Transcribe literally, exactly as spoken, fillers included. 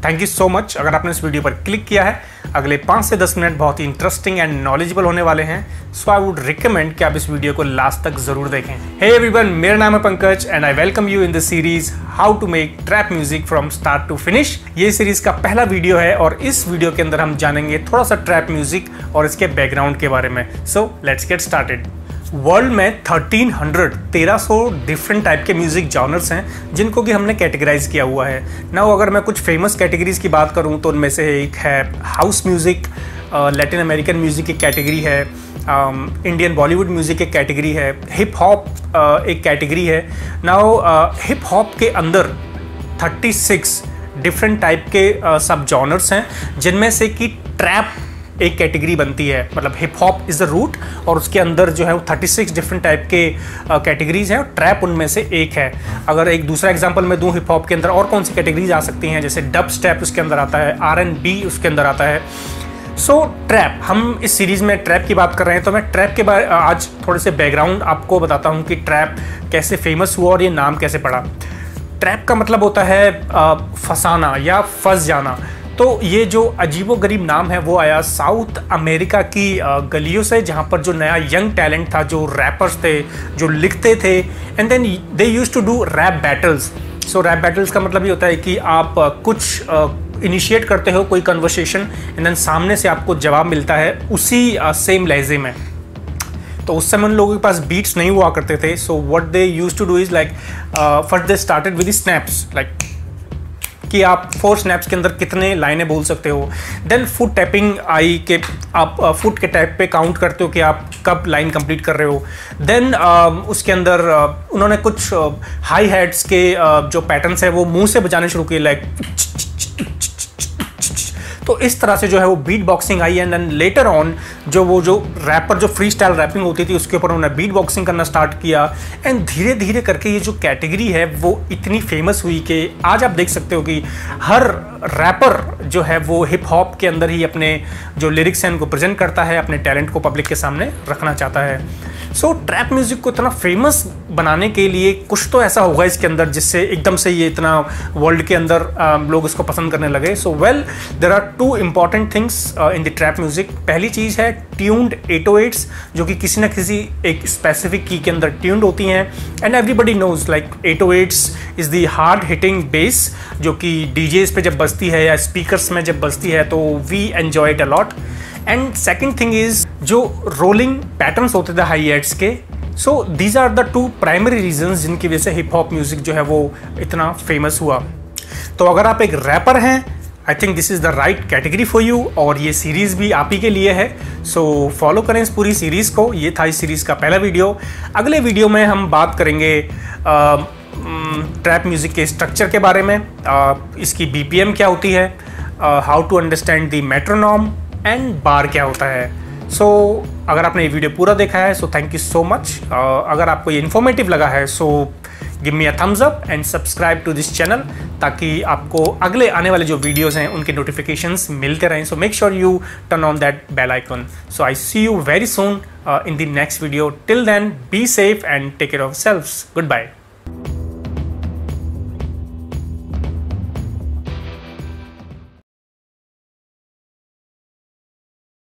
Thank you so much अगर आपने इस वीडियो पर क्लिक किया है। अगले पाँच से दस मिनट बहुत ही इंटरेस्टिंग एंड नॉलेजेबल होने वाले हैं, सो आई वुड रिकमेंड कि आप इस वीडियो को लास्ट तक जरूर देखें। हे एवरीवन, मेरा नाम है Pankaj and I welcome you in the series how to make trap music from start to finish. ये सीरीज का पहला वीडियो है और इस वीडियो के अंदर हम जानेंगे थोड़ा सा ट्रैप म्यूजिक और इसके बैकग्राउंड के बारे में। So let's get started. World में तेरह सौ डिफरेंट टाइप के म्यूजिक जॉनर्स हैं जिनको कि हमने कैटेगराइज किया हुआ है। नाउ अगर मैं कुछ फेमस कैटेगरीज की बात करूं तो उनमें से एक है house music, Latin American music एक कैटेगरी है, इंडियन बॉलीवुड म्यूजिक एक कैटेगरी है, हिप हॉप एक कैटेगरी है। नाउ हिप हॉप के अंदर छत्तीस डिफरेंट टाइप के सब जॉनर्स हैं जिनमें से कि ट्रैप एक कैटेगरी बनती है। मतलब hip hop is the root और उसके अंदर जो है वो छत्तीस डिफरेंट टाइप के कैटेगरीज हैं और ट्रैप उनमें से एक है। अगर एक दूसरा एग्जांपल मैं दूं हिप हॉप के अंदर और कौन सी कैटेगरीज आ सकती हैं, जैसे डब स्टेप उसके अंदर आता है, आर एंड बी उसके अंदर आता है। सो ट्रैप, हम इस सीरीज़ में ट्रैप की बात कर रहे हैं तो मैं ट्रैप के बारे आज थोड़े से बैकग्राउंड आपको बताता हूँ कि ट्रैप कैसे फेमस हुआ और ये नाम कैसे पड़ा। ट्रैप का मतलब होता है फंसाना या फंस जाना। तो ये जो अजीबोगरीब नाम है वो आया साउथ अमेरिका की गलियों से, जहाँ पर जो नया यंग टैलेंट था, जो रैपर्स थे, जो लिखते थे, and then they used to do rap battles. So rap battles का मतलब ये होता है कि आप कुछ इनिशिएट करते हो कोई कन्वर्सेशन एंड देन सामने से आपको जवाब मिलता है उसी सेम लहजे में। तो उस समय उन लोगों के पास बीट्स नहीं हुआ करते थे। So what they used to do is like first they started with snaps, like कि आप फोर स्नैप्स के अंदर कितने लाइनें बोल सकते हो। देन फुट टैपिंग आई के आप फुट के टैप पे काउंट करते हो कि आप कब लाइन कंप्लीट कर रहे हो। देन uh, उसके अंदर uh, उन्होंने कुछ हाई uh, हैट्स के uh, जो पैटर्न्स है वो मुंह से बजाने शुरू किए, लाइक तो इस तरह से जो है वो बीट बॉक्सिंग आई। एंड देन लेटर ऑन जो वो जो रैपर जो फ्री स्टाइल रैपिंग होती थी उसके ऊपर उन्होंने बीट बॉक्सिंग करना स्टार्ट किया एंड धीरे धीरे करके ये जो कैटेगरी है वो इतनी फेमस हुई कि आज आप देख सकते हो कि हर रैपर जो है वो हिप हॉप के अंदर ही अपने जो लिरिक्स हैं उनको प्रेजेंट करता है, अपने टैलेंट को पब्लिक के सामने रखना चाहता है। सो ट्रैप म्यूजिक को इतना फेमस बनाने के लिए कुछ तो ऐसा होगा इसके अंदर जिससे एकदम से ये इतना वर्ल्ड के अंदर uh, लोग इसको पसंद करने लगे। So well there are two important things in the trap music. पहली चीज़ है ट्यून्ड एट ओ एट्स जो कि किसी ना किसी एक स्पेसिफिक की के अंदर ट्यून्ड होती हैं and everybody knows like eight o eights is the hard hitting bass जो कि डीजेस पे जब बजती है या स्पीकर्स में जब बजती है तो we enjoy it a lot. And second thing is जो रोलिंग पैटर्न्स होते थे हाई एट्स के। So these are the two primary reasons जिनकी वजह से हिप हॉप म्यूजिक जो है वो इतना फेमस हुआ। तो अगर आप एक रैपर हैं, I think this is the right category for you और ये सीरीज़ भी आप ही के लिए है। सो so, फॉलो करें इस पूरी सीरीज़ को। ये था इस सीरीज़ का पहला वीडियो। अगले वीडियो में हम बात करेंगे ट्रैप म्यूज़िक के स्ट्रक्चर के बारे में, uh, इसकी बी पी एम क्या होती है, how to understand the metronome and bar क्या होता है। सो so, अगर आपने ये वीडियो पूरा देखा है so thank you so much. अगर आपको ये इन्फॉर्मेटिव लगा है so give me a thumbs up and subscribe to this channel ताकि आपको अगले आने वाले जो वीडियोस हैं उनके नोटिफिकेशंस मिलते रहें। So make sure you turn on that bell icon. So I see you very soon in the next video. Till then be safe and take care of selves. Good bye.